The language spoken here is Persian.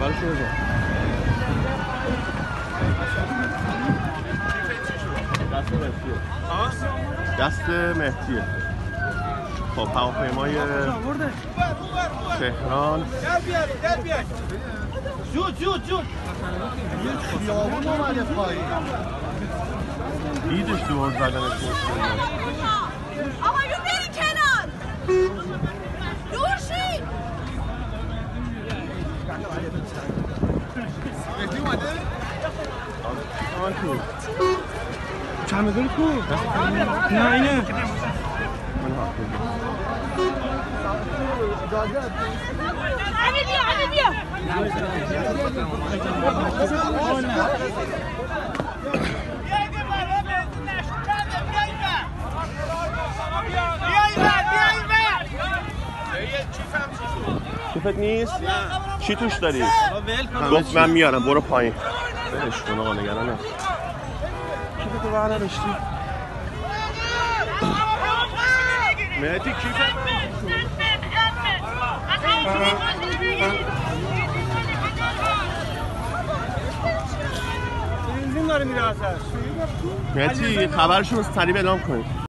خبرشو بزن. دست مهدیه. خب هواپیمای تهران زود خیابون اومده پایین. دیدش دور زدنش. آقایون برین کنار. دور شید. مهدی اومده؟ چمدون کو؟ نه اینه. علی بیا. کیفت نیست؟ چی توش داری؟ گفت من میارم برو پایین. بهش کن آقا نگران نباش. کیفتو برداشتی؟ مهدی کیفت بنزین داره میره واسش. مهدی خبرشون رو سریع اعلام کنید.